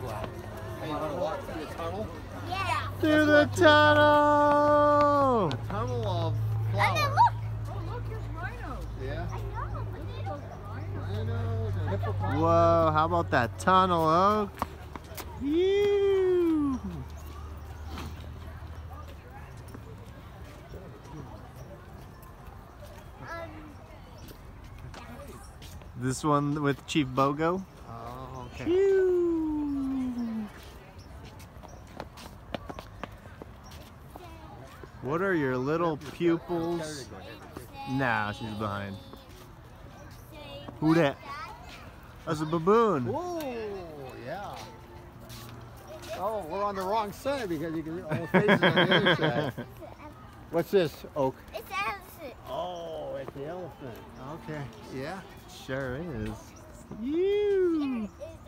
Hey, you want to walk through the tunnel? Yeah. Through the tunnel! The tunnel of And then flowers. look. Oh, look, here's rhinos. Yeah. I know, but they don't. Rhinos and hippopotamus. Whoa, how about that tunnel, Oak? Ew. This one with Chief Bogo? Oh, okay. Phew. What are your little pupils? Nah, she's behind. Who that? That's a baboon. Whoa, yeah. Oh, we're on the wrong side because you can all the faces on the other side. What's this, Oak? It's an elephant. Oh, it's the elephant. Okay. Yeah. Sure is. You. Here is